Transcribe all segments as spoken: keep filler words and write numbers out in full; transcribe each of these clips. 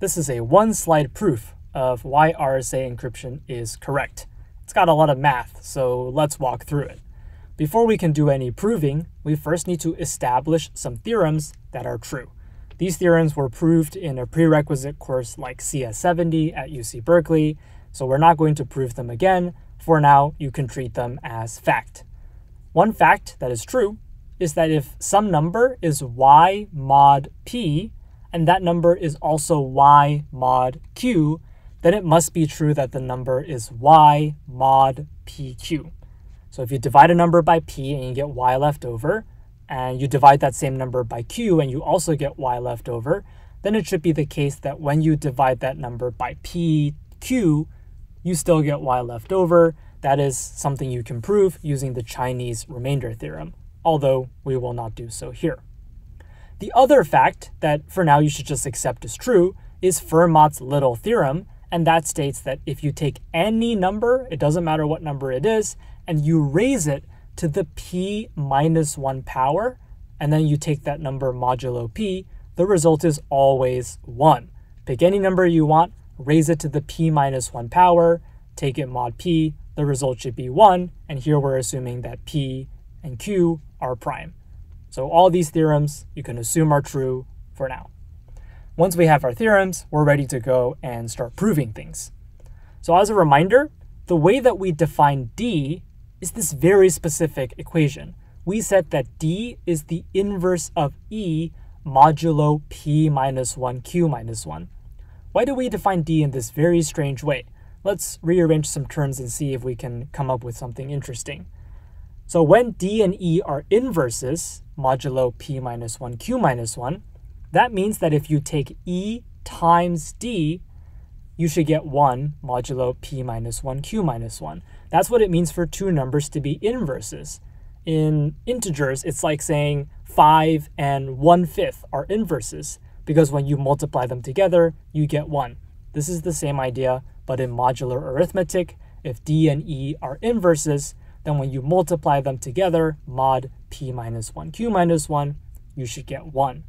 this is a one-slide proof of why R S A encryption is correct. It's got a lot of math, so let's walk through it. Before we can do any proving, we first need to establish some theorems that are true. These theorems were proved in a prerequisite course like C S seventy at U C Berkeley, so we're not going to prove them again. For now, you can treat them as fact. One fact that is true is that if some number is y mod p, and that number is also y mod q, then it must be true that the number is y mod pq. So if you divide a number by p and you get y left over, and you divide that same number by q and you also get y left over, then it should be the case that when you divide that number by pq, you still get y left over. That is something you can prove using the Chinese remainder theorem, although we will not do so here. The other fact that for now you should just accept as true is Fermat's little theorem, and that states that if you take any number, it doesn't matter what number it is, and you raise it to the p minus one power, and then you take that number modulo p, the result is always one. Pick any number you want, raise it to the p minus one power, take it mod p, the result should be one, and here we're assuming that p and q are prime. So all these theorems you can assume are true for now. Once we have our theorems, we're ready to go and start proving things. So as a reminder, the way that we define D is this very specific equation. We said that D is the inverse of E modulo P minus one Q minus one. Why do we define D in this very strange way? Let's rearrange some terms and see if we can come up with something interesting. So when D and E are inverses, modulo P minus one Q minus one, that means that if you take E times D, you should get one modulo P minus one Q minus one. That's what it means for two numbers to be inverses. In integers, it's like saying five and one fifth are inverses, because when you multiply them together, you get one. This is the same idea, but in modular arithmetic, if D and E are inverses, then when you multiply them together, mod P minus one Q minus one, you should get one.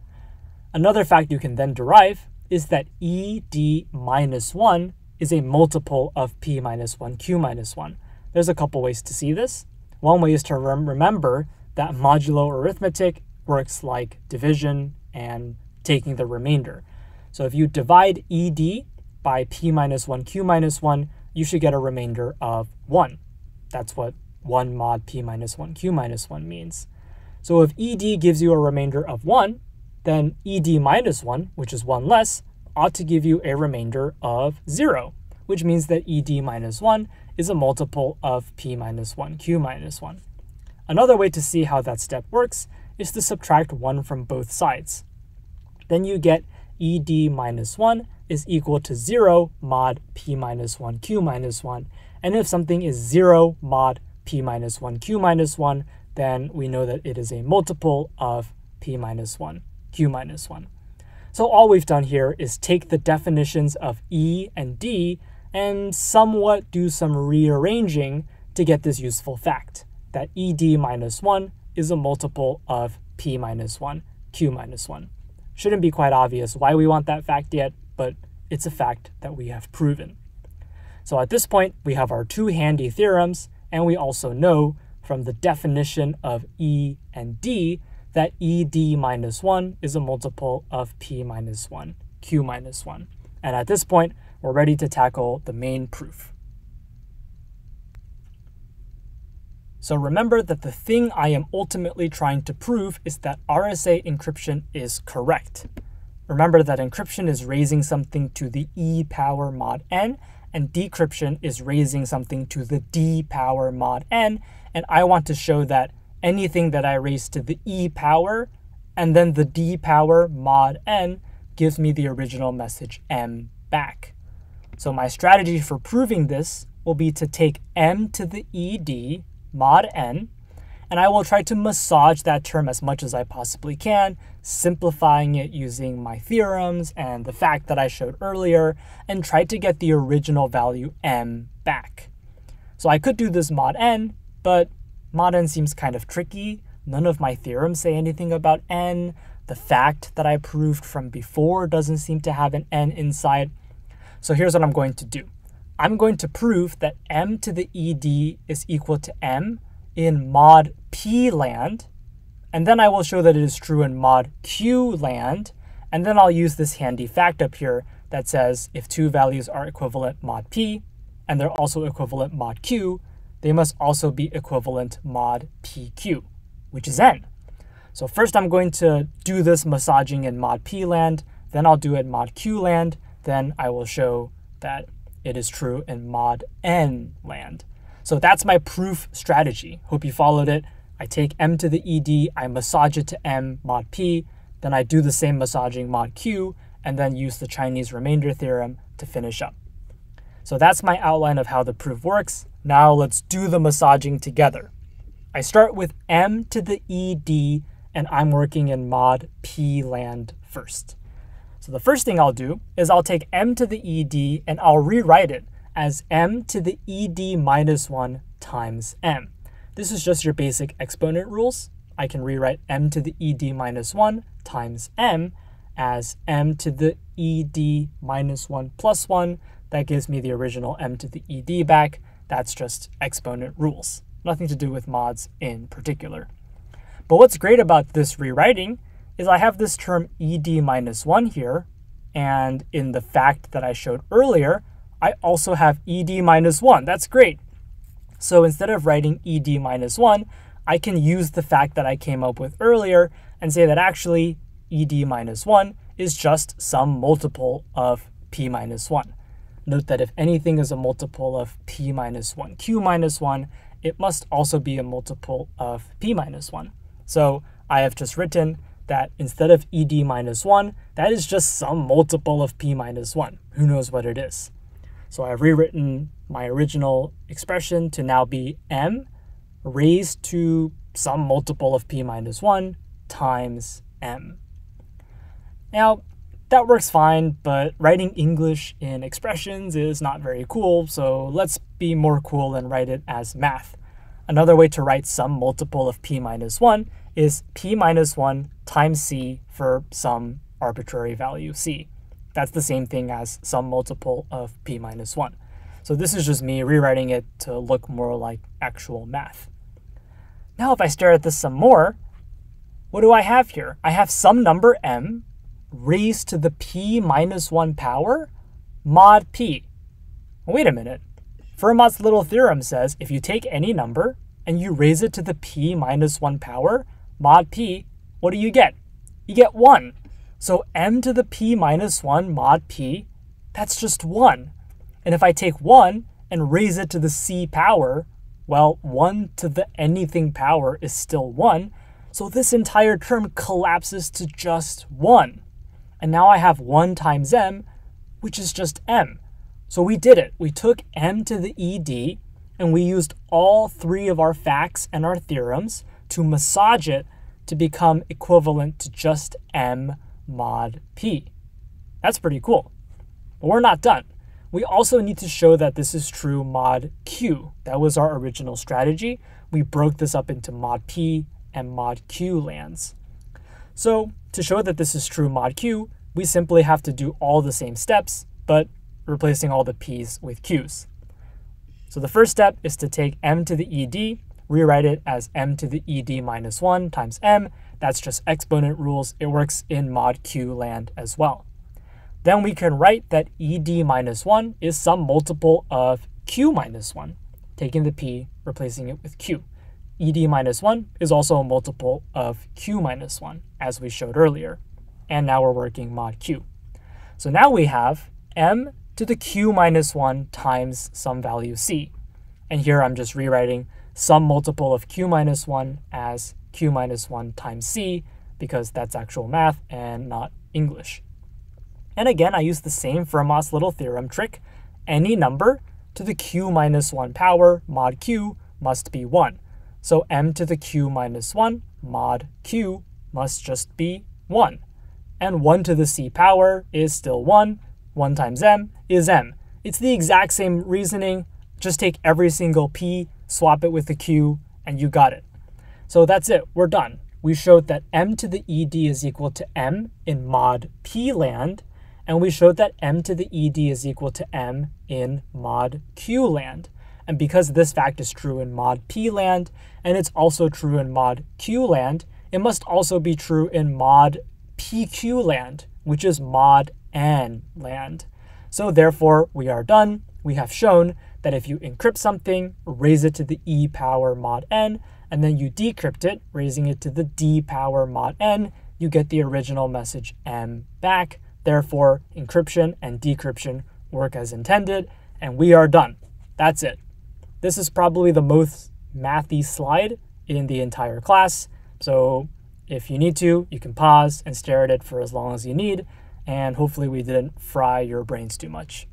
Another fact you can then derive is that E D minus one is a multiple of P minus one Q minus one. There's a couple ways to see this. One way is to rem remember that modulo arithmetic works like division and taking the remainder. So if you divide E D by P minus one Q minus one, you should get a remainder of one. That's what one mod P minus one Q minus one means. So if E D gives you a remainder of one, then E D minus one, which is one less, ought to give you a remainder of zero, which means that E D minus one is a multiple of P minus one Q minus one. Another way to see how that step works is to subtract one from both sides. Then you get E D minus one is equal to zero mod P minus one Q minus one. And if something is zero mod P minus one Q minus one, then we know that it is a multiple of P minus one Q minus one. So all we've done here is take the definitions of E and D and somewhat do some rearranging to get this useful fact, that E D minus one is a multiple of P minus one Q minus one. Shouldn't be quite obvious why we want that fact yet, but it's a fact that we have proven. So at this point, we have our two handy theorems, and we also know from the definition of E and D that E D minus one is a multiple of P minus one Q minus one. And at this point, we're ready to tackle the main proof. So remember that the thing I am ultimately trying to prove is that R S A encryption is correct. Remember that encryption is raising something to the E power mod n, and decryption is raising something to the D power mod n, and I want to show that anything that I raise to the E power and then the D power mod n gives me the original message m back. So my strategy for proving this will be to take m to the E D mod n, and I will try to massage that term as much as I possibly can, simplifying it using my theorems and the fact that I showed earlier, and try to get the original value m back. So I could do this mod n, but mod n seems kind of tricky. None of my theorems say anything about n. the fact that I proved from before doesn't seem to have an n inside. So here's what I'm going to do. I'm going to prove that m to the ed is equal to m in mod p land, and then I will show that it is true in mod q land, and then I'll use this handy fact up here that says if two values are equivalent mod p, and they're also equivalent mod q, they must also be equivalent mod pq, which is n. So first I'm going to do this massaging in mod p land, then I'll do it mod q land, then I will show that it is true in mod n land. So that's my proof strategy. Hope you followed it. I take m to the ed, I massage it to m mod p, then I do the same massaging mod q, and then use the Chinese remainder theorem to finish up. So that's my outline of how the proof works. Now let's do the massaging together. I start with m to the ed, and I'm working in mod p land first. So the first thing I'll do is I'll take m to the ed and I'll rewrite it as m to the ed minus one times m. This is just your basic exponent rules. I can rewrite m to the ed minus one times m as m to the ed minus one plus one. That gives me the original m to the ed back. That's just exponent rules. Nothing to do with mods in particular. But what's great about this rewriting is I have this term ed minus one here, and in the fact that I showed earlier, I also have ed minus one. That's great. So instead of writing ed minus one, I can use the fact that I came up with earlier and say that actually ed minus one is just some multiple of p minus one. Note that if anything is a multiple of p minus one q minus one, it must also be a multiple of p minus one. So I have just written that instead of ed minus one, that is just some multiple of p minus one. Who knows what it is? So I've rewritten my original expression to now be m raised to some multiple of p minus one times m. Now, that works fine, but writing English in expressions is not very cool, so let's be more cool and write it as math. Another way to write some multiple of p minus one is p minus one times c for some arbitrary value c. That's the same thing as some multiple of p minus one. So this is just me rewriting it to look more like actual math. Now if I stare at this some more, what do I have here? I have some number m raised to the p minus one power mod p. Wait a minute. Fermat's little theorem says if you take any number and you raise it to the p minus one power mod p, what do you get? You get one. So m to the p minus one mod p, that's just one. And if I take one and raise it to the c power, well, one to the anything power is still one. So this entire term collapses to just one. And now I have one times m, which is just m. So we did it. We took m to the ed, and we used all three of our facts and our theorems to massage it to become equivalent to just m mod p. That's pretty cool. But we're not done. We also need to show that this is true mod q. That was our original strategy. We broke this up into mod p and mod q lands. So to show that this is true mod q, we simply have to do all the same steps, but replacing all the p's with q's. So the first step is to take m to the ed, rewrite it as m to the ed minus one times m. That's just exponent rules. It works in mod q land as well. Then we can write that ed minus one is some multiple of q minus one, taking the p, replacing it with q. ed minus one is also a multiple of q minus one, as we showed earlier. And now we're working mod q. So now we have m to the q minus one times some value c. And here I'm just rewriting some multiple of q minus one as q minus one times c, because that's actual math and not English. And again, I use the same Fermat's little theorem trick. Any number to the q minus one power mod q must be one. So m to the q minus one mod q must just be one. And one to the c power is still one. one times m is m. It's the exact same reasoning. Just take every single p, swap it with the q, and you got it. So that's it. We're done. we showed that m to the ed is equal to m in mod p land, and we showed that m to the ed is equal to m in mod q land. And because this fact is true in mod p land, and it's also true in mod q land, it must also be true in mod P Q land, which is mod n land. So therefore, we are done. We have shown that if you encrypt something, raise it to the e power mod n, and then you decrypt it, raising it to the d power mod n, you get the original message m back. Therefore, encryption and decryption work as intended, and we are done. That's it. This is probably the most mathy slide in the entire class. So if you need to, you can pause and stare at it for as long as you need, and hopefully we didn't fry your brains too much.